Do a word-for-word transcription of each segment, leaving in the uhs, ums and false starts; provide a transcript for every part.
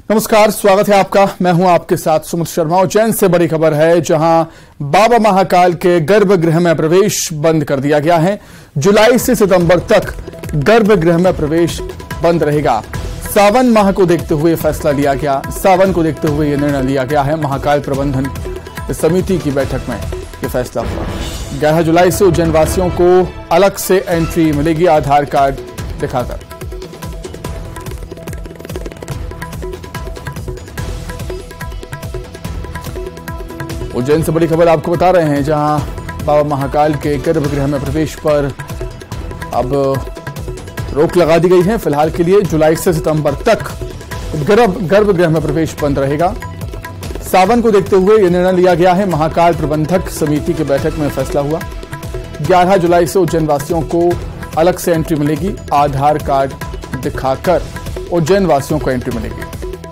नमस्कार, स्वागत है आपका। मैं हूं आपके साथ सुमित शर्मा। उज्जैन से बड़ी खबर है, जहां बाबा महाकाल के गर्भगृह में प्रवेश बंद कर दिया गया है। जुलाई से सितंबर तक गर्भगृह में प्रवेश बंद रहेगा। सावन माह को देखते हुए फैसला लिया गया सावन को देखते हुए यह निर्णय लिया गया है। महाकाल प्रबंधन समिति की बैठक में यह फैसला हुआ। ग्यारह जुलाई से उज्जैन वासियों को अलग से एंट्री मिलेगी, आधार कार्ड दिखाकर। उज्जैन से बड़ी खबर आपको बता रहे हैं, जहां बाबा महाकाल के गर्भगृह में प्रवेश पर अब रोक लगा दी गई है। फिलहाल के लिए जुलाई से सितंबर तक गर्भ गर्भगृह में प्रवेश बंद रहेगा। सावन को देखते हुए यह निर्णय लिया गया है। महाकाल प्रबंधक समिति की बैठक में फैसला हुआ। ग्यारह जुलाई से उज्जैन वासियों को अलग से एंट्री मिलेगी, आधार कार्ड दिखाकर उज्जैन वासियों को एंट्री मिलेगी।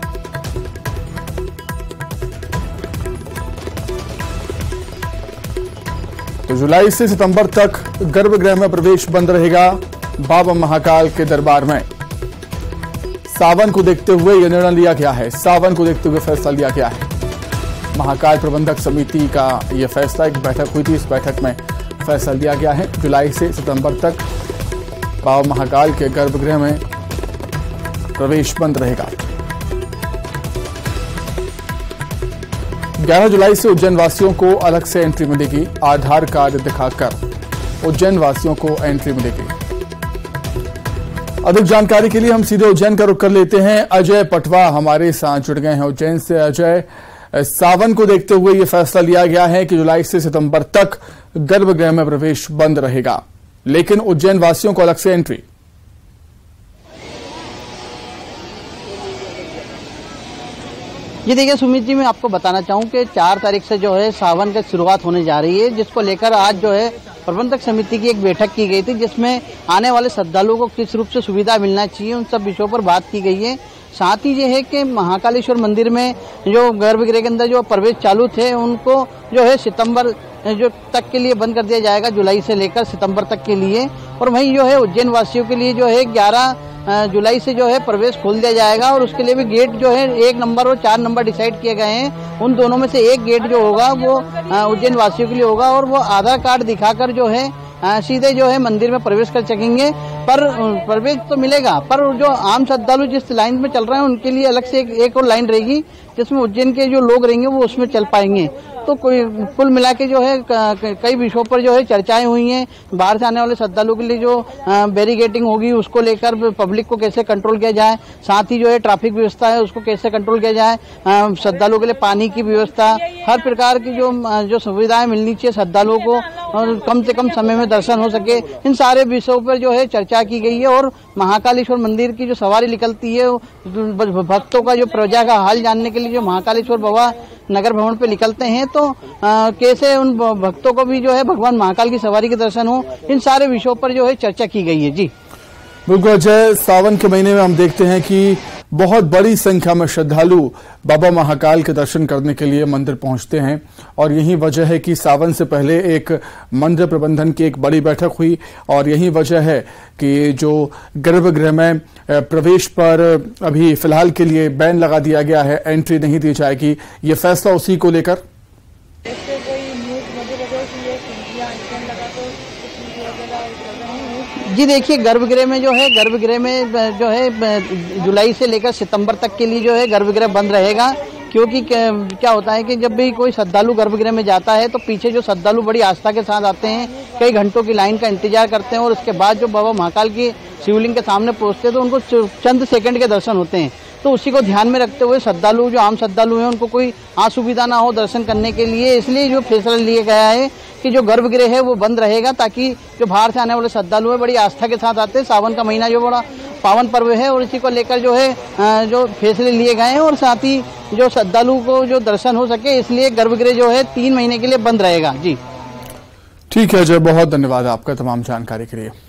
तो जुलाई से सितंबर तक गर्भगृह में प्रवेश बंद रहेगा बाबा महाकाल के दरबार में। सावन को देखते हुए यह निर्णय लिया गया है। सावन को देखते हुए फैसला लिया गया है। महाकाल प्रबंधक समिति का यह फैसला, एक बैठक हुई थी, इस बैठक में फैसला लिया गया है। जुलाई से सितंबर तक बाबा महाकाल के गर्भगृह में प्रवेश बंद रहेगा। ग्यारह जुलाई से उज्जैन वासियों को अलग से एंट्री मिलेगी, आधार कार्ड दिखाकर उज्जैन वासियों को एंट्री मिलेगी। अधिक जानकारी के लिए हम सीधे उज्जैन का रुख कर लेते हैं। अजय पटवा हमारे साथ जुड़ गए हैं उज्जैन से। अजय, सावन को देखते हुए यह फैसला लिया गया है कि जुलाई से सितंबर तक गर्भगृह में प्रवेश बंद रहेगा, लेकिन उज्जैन वासियों को अलग से एंट्री। जी देखिए सुमित जी, मैं आपको बताना चाहूँ कि चार तारीख से जो है सावन की शुरुआत होने जा रही है, जिसको लेकर आज जो है प्रबंधक समिति की एक बैठक की गई थी, जिसमें आने वाले श्रद्धालुओं को किस रूप से सुविधा मिलना चाहिए, उन सब विषयों पर बात की गई है। साथ ही ये है कि महाकालेश्वर मंदिर में जो गर्भगृह के अंदर जो प्रवेश चालू थे, उनको जो है सितंबर जो तक के लिए बंद कर दिया जाएगा, जुलाई से लेकर सितंबर तक के लिए। और वहीं जो है उज्जैन वासियों के लिए जो है ग्यारह जुलाई से जो है प्रवेश खोल दिया जाएगा, और उसके लिए भी गेट जो है एक नंबर और चार नंबर डिसाइड किए गए हैं। उन दोनों में से एक गेट जो होगा वो उज्जैन वासियों के लिए होगा, और वो आधार कार्ड दिखाकर जो है सीधे जो है मंदिर में प्रवेश कर सकेंगे। पर प्रवेश तो मिलेगा, पर जो आम श्रद्धालु जिस लाइन में चल रहे हैं उनके लिए अलग से एक, एक और लाइन रहेगी, जिसमें उज्जैन के जो लोग रहेंगे वो उसमें चल पाएंगे। तो कोई कुल मिला के जो है कई विषयों पर जो है चर्चाएं हुई हैं। बाहर से आने वाले श्रद्धालुओं के लिए जो बैरिकेडिंग होगी उसको लेकर पब्लिक को कैसे कंट्रोल किया जाए, साथ ही जो है ट्रैफिक व्यवस्था है उसको कैसे कंट्रोल किया जाए, श्रद्धालुओं के लिए पानी की व्यवस्था, हर प्रकार की जो जो सुविधाएं मिलनी चाहिए श्रद्धालुओं को, और कम से कम समय में दर्शन हो सके, इन सारे विषयों पर जो है चर्चा की गई है। और महाकालेश्वर मंदिर की जो सवारी निकलती है, भक्तों का जो प्रजा का हाल जानने के लिए जो महाकालेश्वर बाबा नगर भवन पे निकलते हैं, तो आ, कैसे उन भक्तों को भी जो है भगवान महाकाल की सवारी के दर्शन हो, इन सारे विषयों पर जो है चर्चा की गई है। जी बिल्कुल अजय, सावन के महीने में हम देखते हैं कि बहुत बड़ी संख्या में श्रद्धालु बाबा महाकाल के दर्शन करने के लिए मंदिर पहुंचते हैं, और यही वजह है कि सावन से पहले एक मंदिर प्रबंधन की एक बड़ी बैठक हुई, और यही वजह है कि जो गर्भगृह में प्रवेश पर अभी फिलहाल के लिए बैन लगा दिया गया है, एंट्री नहीं दी जाएगी। ये फैसला उसी को लेकर जी देखिए, गर्भगृह में जो है गर्भगृह में जो है जुलाई से लेकर सितंबर तक के लिए जो है गर्भगृह बंद रहेगा, क्योंकि क्या होता है कि जब भी कोई श्रद्धालु गर्भगृह में जाता है तो पीछे जो श्रद्धालु बड़ी आस्था के साथ आते हैं, कई घंटों की लाइन का इंतजार करते हैं, और उसके बाद जो बाबा महाकाल की शिवलिंग के सामने पहुंचते हैं तो उनको चंद सेकंड के दर्शन होते हैं। तो उसी को ध्यान में रखते हुए श्रद्धालु जो आम श्रद्धालु हैं उनको कोई असुविधा ना हो दर्शन करने के लिए, इसलिए जो फैसला लिया गया है कि जो गर्भगृह है वो बंद रहेगा, ताकि जो बाहर से आने वाले श्रद्धालु हैं बड़ी आस्था के साथ आते हैं। सावन का महीना जो बड़ा पावन पर्व है, और इसी को लेकर जो है जो फैसले लिए गए हैं, और साथ ही जो श्रद्धालु को जो दर्शन हो सके, इसलिए गर्भगृह जो है तीन महीने के लिए बंद रहेगा। जी ठीक है अजय, बहुत धन्यवाद आपका तमाम जानकारी के लिए।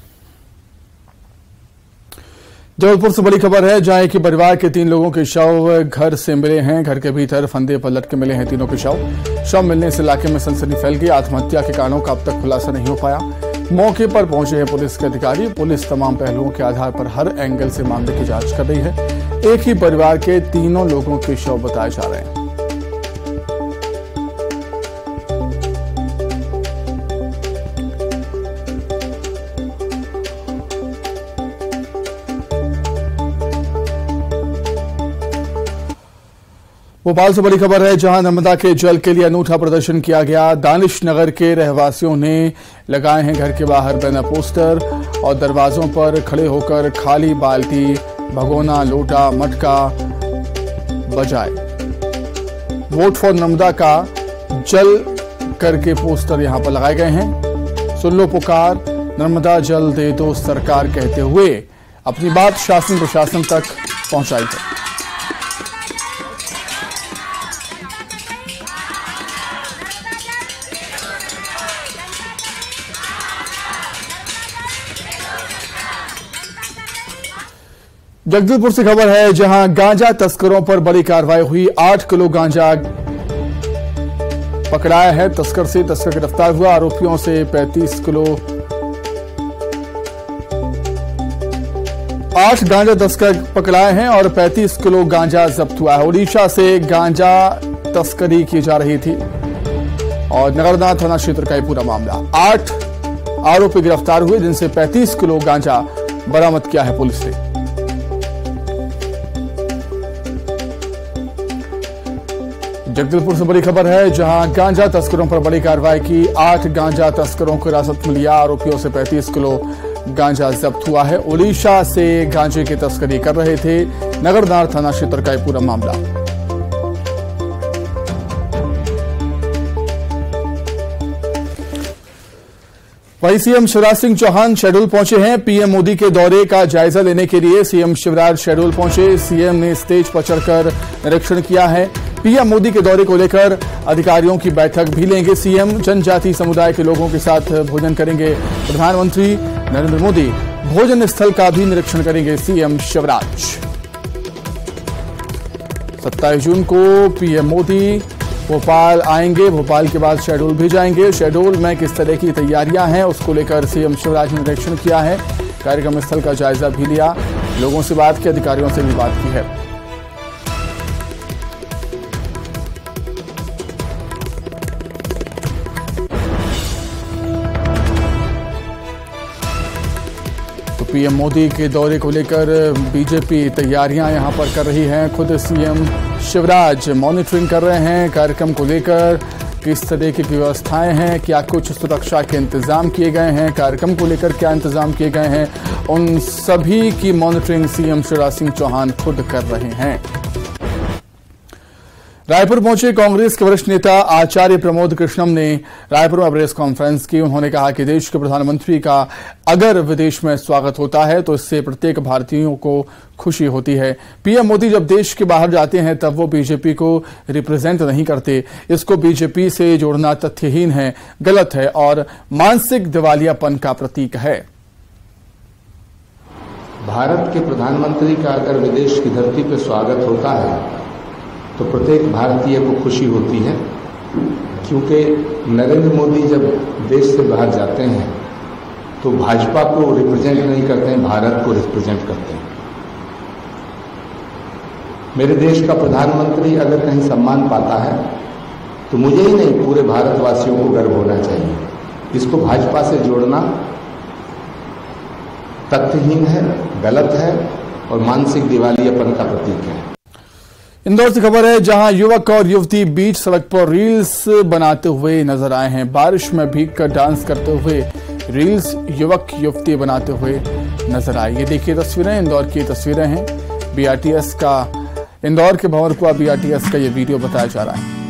जबलपुर से बड़ी खबर है, जहां एक ही परिवार के तीन लोगों के शव घर से मिले हैं। घर के भीतर फंदे पर लटके मिले हैं तीनों के शव। शव मिलने से इलाके में सनसनी फैल गई। आत्महत्या के कारणों का अब तक खुलासा नहीं हो पाया। मौके पर पहुंचे हैं पुलिस के अधिकारी। पुलिस तमाम पहलुओं के आधार पर हर एंगल से मामले की जांच कर रही है। एक ही परिवार के तीनों लोगों के शव बताए जा रहे हैं। भोपाल से बड़ी खबर है, जहां नर्मदा के जल के लिए अनूठा प्रदर्शन किया गया। दानिश नगर के रहवासियों ने लगाए हैं घर के बाहर बैनर पोस्टर और दरवाजों पर खड़े होकर खाली बाल्टी, भगोना, लोटा, मटका बजाए। वोट फॉर नर्मदा का जल करके पोस्टर यहां पर लगाए गए हैं। सुन लो पुकार, नर्मदा जल दे दो सरकार, कहते हुए अपनी बात शासन प्रशासन तक पहुंचाई है। जगदलपुर से खबर है, जहां गांजा तस्करों पर बड़ी कार्रवाई हुई। आठ किलो गांजा पकड़ाया है। तस्कर से तस्कर गिरफ्तार हुआ। आरोपियों से पैंतीस किलो आठ गांजा तस्कर पकड़ाए हैं और पैंतीस किलो गांजा जब्त हुआ है। ओडिशा से गांजा तस्करी की जा रही थी और नगरनाथ थाना क्षेत्र का ये पूरा मामला। आठ आरोपी गिरफ्तार हुए, जिनसे पैंतीस किलो गांजा बरामद किया है पुलिस ने। जगदलपुर से बड़ी खबर है, जहां गांजा तस्करों पर बड़ी कार्रवाई की। आठ गांजा तस्करों को हिरासत में लिया। आरोपियों से पैंतीस किलो गांजा जब्त हुआ है। ओडिशा से गांजे की तस्करी कर रहे थे। नगरनार थाना क्षेत्र का यह पूरा मामला। वहीं सीएम शिवराज सिंह चौहान शहडोल पहुंचे हैं। पीएम मोदी के दौरे का जायजा लेने के लिए सीएम शिवराज शहडोल पहुंचे। सीएम ने स्टेज पर चढ़कर निरीक्षण किया है। पीएम मोदी के दौरे को लेकर अधिकारियों की बैठक भी लेंगे सीएम। जनजाति समुदाय के लोगों के साथ भोजन करेंगे प्रधानमंत्री नरेंद्र मोदी। भोजन स्थल का भी निरीक्षण करेंगे सीएम शिवराज। सत्ताईस जून को पीएम मोदी भोपाल आएंगे। भोपाल के बाद शहडोल भी जाएंगे। शहडोल में किस तरह की तैयारियां हैं, उसको लेकर सीएम शिवराज ने निरीक्षण किया है। कार्यक्रम स्थल का जायजा भी लिया, लोगों से बात की, अधिकारियों से भी बात की है। पीएम मोदी के दौरे को लेकर बीजेपी तैयारियां यहां पर कर रही है। खुद सीएम शिवराज मॉनिटरिंग कर रहे हैं कार्यक्रम को लेकर, किस तरह की व्यवस्थाएं हैं, क्या कुछ सुरक्षा के इंतजाम किए गए हैं, कार्यक्रम को लेकर क्या इंतजाम किए गए हैं, उन सभी की मॉनिटरिंग सीएम शिवराज सिंह चौहान खुद कर रहे हैं। रायपुर पहुंचे कांग्रेस के वरिष्ठ नेता आचार्य प्रमोद कृष्णम ने रायपुर में प्रेस कॉन्फ्रेंस की। उन्होंने कहा कि देश के प्रधानमंत्री का अगर विदेश में स्वागत होता है तो इससे प्रत्येक भारतीयों को खुशी होती है। पीएम मोदी जब देश के बाहर जाते हैं तब वो बीजेपी को रिप्रेजेंट नहीं करते। इसको बीजेपी से जोड़ना तथ्यहीन है, गलत है और मानसिक दिवालियापन का प्रतीक है। भारत के प्रधानमंत्री का अगर विदेश की धरती पर स्वागत होता है तो प्रत्येक भारतीय को खुशी होती है, क्योंकि नरेंद्र मोदी जब देश से बाहर जाते हैं तो भाजपा को रिप्रेजेंट नहीं करते हैं, भारत को रिप्रेजेंट करते हैं। मेरे देश का प्रधानमंत्री अगर कहीं सम्मान पाता है तो मुझे ही नहीं, पूरे भारतवासियों को गर्व होना चाहिए। इसको भाजपा से जोड़ना तथ्यहीन है, गलत है और मानसिक दिवालियापन का प्रतीक है। इंदौर से खबर है, जहां युवक और युवती बीच सड़क पर रील्स बनाते हुए नजर आए हैं। बारिश में भीगकर डांस करते हुए रील्स युवक युवती बनाते हुए नजर आए। ये देखिए तस्वीरें, इंदौर की तस्वीरें हैं। बीआरटीएस का, इंदौर के भंवरकुआ बीआरटीएस का ये वीडियो बताया जा रहा है।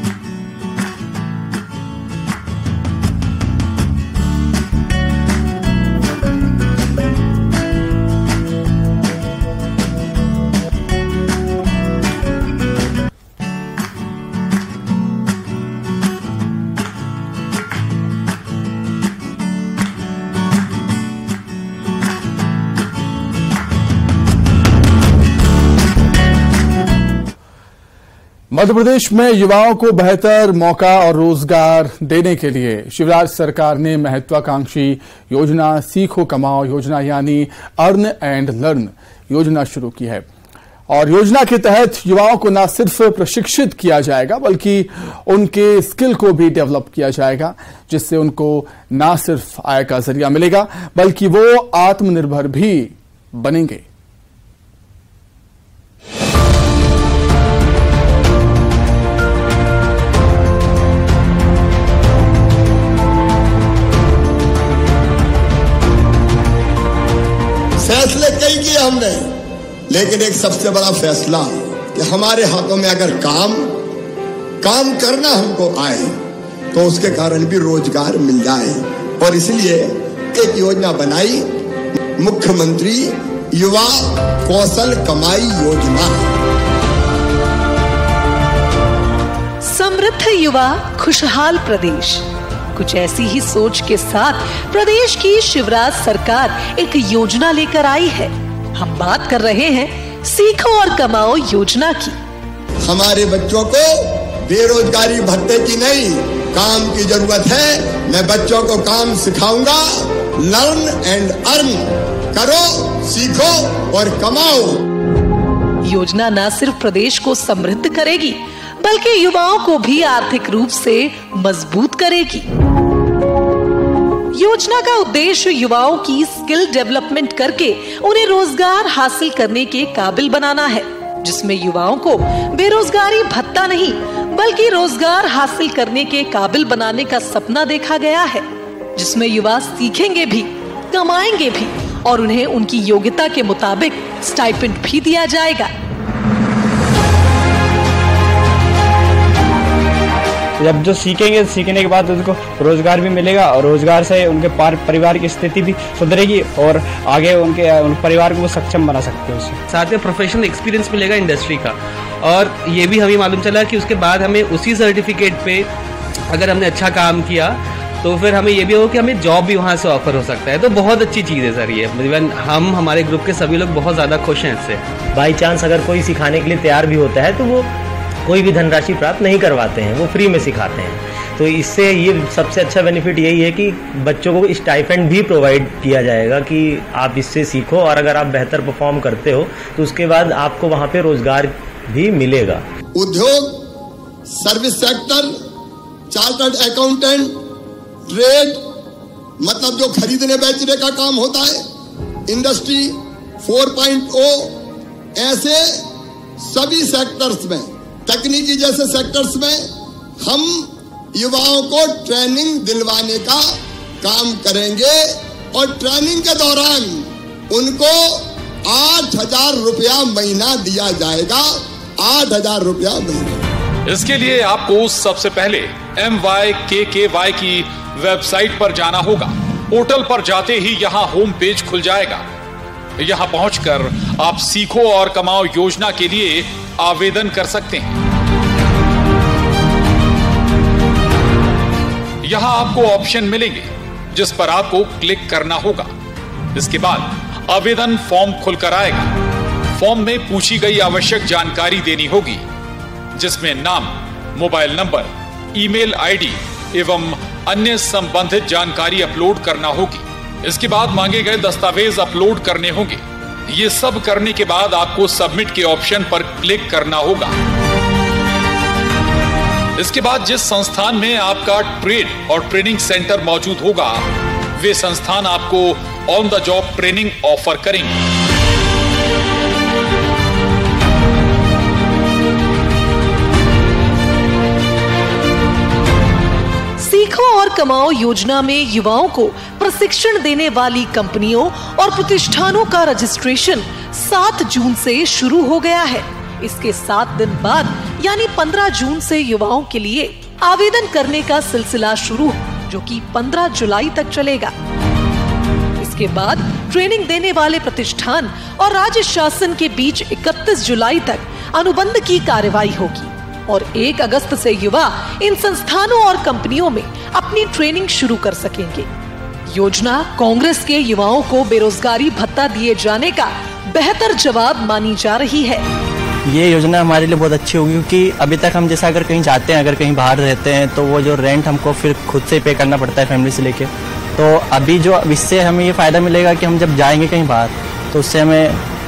मध्य प्रदेश में युवाओं को बेहतर मौका और रोजगार देने के लिए शिवराज सरकार ने महत्वाकांक्षी योजना सीखो कमाओ योजना यानी अर्न एंड लर्न योजना शुरू की है। और योजना के तहत युवाओं को न सिर्फ प्रशिक्षित किया जाएगा बल्कि उनके स्किल को भी डेवलप किया जाएगा, जिससे उनको न सिर्फ आय का जरिया मिलेगा बल्कि वो आत्मनिर्भर भी बनेंगे। फैसले कई किए हमने, लेकिन एक सबसे बड़ा फैसला कि हमारे हाथों में अगर काम काम करना हमको आए तो उसके कारण भी रोजगार मिल जाए। और इसलिए एक योजना बनाई, मुख्यमंत्री युवा कौशल कमाई योजना। समृद्ध युवा खुशहाल प्रदेश, कुछ ऐसी ही सोच के साथ प्रदेश की शिवराज सरकार एक योजना लेकर आई है। हम बात कर रहे हैं सीखो और कमाओ योजना की। हमारे बच्चों को बेरोजगारी भत्ते की नहीं, काम की जरूरत है। मैं बच्चों को काम सिखाऊंगा। लर्न एंड अर्न, करो, सीखो और कमाओ। योजना न सिर्फ प्रदेश को समृद्ध करेगी बल्कि युवाओं को भी आर्थिक रूप से मजबूत करेगी। योजना का उद्देश्य युवाओं की स्किल डेवलपमेंट करके उन्हें रोजगार हासिल करने के काबिल बनाना है, जिसमें युवाओं को बेरोजगारी भत्ता नहीं बल्कि रोजगार हासिल करने के काबिल बनाने का सपना देखा गया है, जिसमें युवा सीखेंगे भी, कमाएंगे भी और उन्हें उनकी योग्यता के मुताबिक स्टाइपेंड भी दिया जाएगा। जब जो सीखेंगे, सीखने के बाद उनको रोजगार भी मिलेगा और रोजगार से उनके परिवार की स्थिति भी सुधरेगी और आगे उनके उन परिवार को वो सक्षम बना सकते हैं। उससे साथ में प्रोफेशनल एक्सपीरियंस मिलेगा इंडस्ट्री का। और ये भी हमें मालूम चला कि उसके बाद हमें उसी सर्टिफिकेट पे अगर हमने अच्छा काम किया तो फिर हमें ये भी हो कि हमें जॉब भी वहाँ से ऑफर हो सकता है। तो बहुत अच्छी चीज़ है सर ये। इवन हम हमारे ग्रुप के सभी लोग बहुत ज़्यादा खुश हैं इससे। बाई चांस अगर कोई सिखाने के लिए तैयार भी होता है तो वो कोई भी धनराशि प्राप्त नहीं करवाते हैं, वो फ्री में सिखाते हैं। तो इससे ये सबसे अच्छा बेनिफिट यही है कि बच्चों को स्टाइपेंड भी प्रोवाइड किया जाएगा कि आप इससे सीखो और अगर आप बेहतर परफॉर्म करते हो तो उसके बाद आपको वहाँ पे रोजगार भी मिलेगा। उद्योग, service sector, chartered accountant, trade मतलब जो खरीदने बेचने का काम होता है, इंडस्ट्री फोर पॉइंट ओ, ऐसे सभी सेक्टर्स में, तकनीकी जैसे सेक्टर्स में हम युवाओं को ट्रेनिंग दिलवाने का काम करेंगे और ट्रेनिंग के दौरान उनको आठ हजार रुपया महीना दिया जाएगा। आठ हजार रुपया महीना। इसके लिए आपको सबसे पहले एम वाई के के वाई की वेबसाइट पर जाना होगा। पोर्टल पर जाते ही यहाँ होम पेज खुल जाएगा। यहाँ पहुंचकर आप सीखो और कमाओ योजना के लिए आवेदन कर सकते हैं। यहाँ आपको ऑप्शन मिलेंगे जिस पर आपको क्लिक करना होगा। इसके बाद आवेदन फॉर्म खुलकर आएगा। फॉर्म में पूछी गई आवश्यक जानकारी देनी होगी, जिसमें नाम, मोबाइल नंबर, ईमेल आईडी एवं अन्य संबंधित जानकारी अपलोड करना होगी। इसके बाद मांगे गए दस्तावेज अपलोड करने होंगे। ये सब करने के बाद आपको सबमिट के ऑप्शन पर क्लिक करना होगा। इसके बाद जिस संस्थान में आपका ट्रेड और ट्रेनिंग सेंटर मौजूद होगा, वे संस्थान आपको on the job training offer करेंगे। सीखो और कमाओ योजना में युवाओं को प्रशिक्षण देने वाली कंपनियों और प्रतिष्ठानों का रजिस्ट्रेशन सात जून से शुरू हो गया है। इसके सात दिन बाद यानी पंद्रह जून से युवाओं के लिए आवेदन करने का सिलसिला शुरू, जो कि पंद्रह जुलाई तक चलेगा। इसके बाद ट्रेनिंग देने वाले प्रतिष्ठान और राज्य शासन के बीच इकतीस जुलाई तक अनुबंध की कार्यवाही होगी और एक अगस्त से युवा इन संस्थानों और कंपनियों में अपनी ट्रेनिंग शुरू कर सकेंगे। योजना कांग्रेस के युवाओं को बेरोजगारी भत्ता दिए जाने का बेहतर जवाब मानी जा रही है। ये योजना हमारे लिए बहुत अच्छी होगी क्योंकि अभी तक हम जैसा अगर कहीं जाते हैं, अगर कहीं बाहर रहते हैं तो वो जो रेंट हमको फिर खुद से पे करना पड़ता है फैमिली से लेके। तो अभी जो इससे हमें ये फ़ायदा मिलेगा कि हम जब जाएंगे कहीं बाहर तो उससे हमें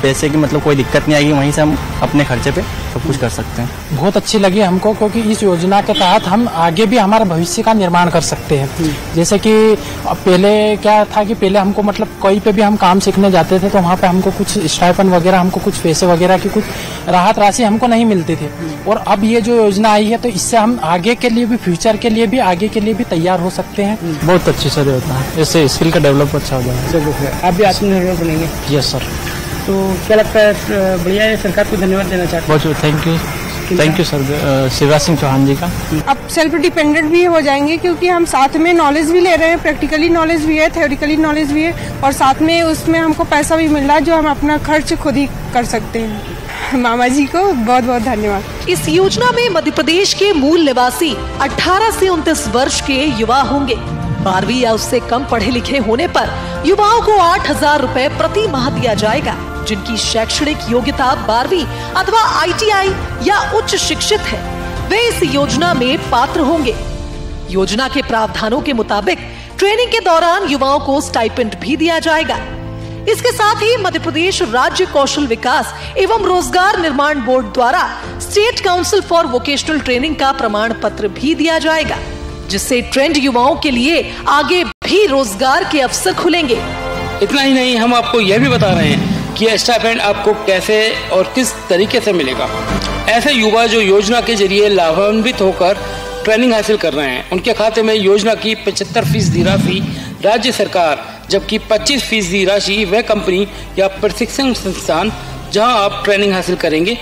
पैसे की मतलब कोई दिक्कत नहीं आएगी, वहीं से हम अपने खर्चे पे सब कुछ कर सकते हैं। बहुत अच्छी लगी हमको, क्योंकि इस योजना के तहत हम आगे भी हमारा भविष्य का निर्माण कर सकते हैं। जैसे कि पहले क्या था कि पहले हमको मतलब कोई पे भी हम काम सीखने जाते थे तो वहाँ पे हमको कुछ स्टाइपेंड वगैरह, हमको कुछ पैसे वगैरह की कुछ राहत राशि हमको नहीं मिलती थी। और अब ये जो योजना आई है तो इससे हम आगे के लिए भी, फ्यूचर के लिए भी, आगे के लिए भी तैयार हो सकते हैं। बहुत अच्छी सर योजना है, इससे स्किल का डेवलप अच्छा हो जाएगा। आप भी आत्मनिर्भर बनेंगे। Yes sir. तो क्या लगता है, बढ़िया है, सरकार को धन्यवाद देना चाहते हैं। बहुत thank you thank you sir Shivraj Singh Chouhan ji का। अब सेल्फ डिपेंडेंट भी हो जाएंगे, क्योंकि हम साथ में नॉलेज भी ले रहे हैं, प्रैक्टिकली नॉलेज भी है, थ्योरेटिकली नॉलेज भी है, और साथ में उसमें हमको पैसा भी मिल रहा है जो हम अपना खर्च खुद ही कर सकते हैं। मामा जी को बहुत बहुत धन्यवाद। इस योजना में मध्य प्रदेश के मूल निवासी अठारह से उनतीस वर्ष के युवा होंगे। बारहवीं या उससे कम पढ़े लिखे होने पर युवाओं को आठ हजार रूपए प्रति माह दिया जाएगा। जिनकी शैक्षणिक योग्यता बारहवीं अथवा आई टी आई या उच्च शिक्षित है, वे इस योजना में पात्र होंगे। योजना के प्रावधानों के मुताबिक ट्रेनिंग के दौरान युवाओं को स्टाइपेंड भी दिया जाएगा। इसके साथ ही मध्य प्रदेश राज्य कौशल विकास एवं रोजगार निर्माण बोर्ड द्वारा state council for vocational training का प्रमाण पत्र भी दिया जाएगा, जिससे ट्रेंड युवाओं के लिए आगे भी रोजगार के अवसर खुलेंगे। इतना ही नहीं, हम आपको यह भी बता रहे हैं कि स्टाइपेंड आपको कैसे और किस तरीके से मिलेगा। ऐसे युवा जो योजना के जरिए लाभान्वित होकर ट्रेनिंग हासिल कर रहे हैं, उनके खाते में योजना की पचहत्तर फीसदी राशि राज्य सरकार, जबकि पच्चीस फीसदी राशि वह कंपनी या प्रशिक्षण संस्थान जहां आप ट्रेनिंग हासिल करेंगे,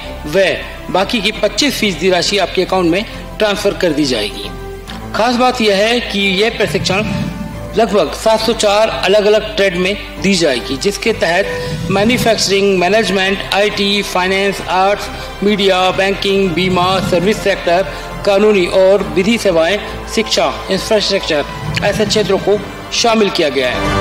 वह बाकी की पच्चीस फीसदी राशि आपके अकाउंट में ट्रांसफर कर दी जाएगी। खास बात यह है कि यह प्रशिक्षण लगभग सात सौ चार अलग अलग ट्रेड में दी जाएगी, जिसके तहत manufacturing, management, IT, finance, arts, media, banking, बीमा, सर्विस सेक्टर, कानूनी और विधि सेवाएं, शिक्षा, इंफ्रास्ट्रक्चर ऐसे क्षेत्रों को शामिल किया गया है।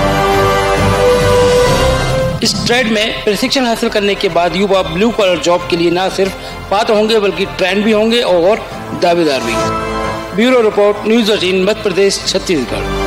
इस ट्रेड में प्रशिक्षण हासिल करने के बाद युवा ब्लू कॉलर जॉब के लिए न सिर्फ पात्र होंगे बल्कि ट्रेंड भी होंगे और दावेदार भी। Bureau report, News eighteen, Madhya Pradesh, Chhattisgarh.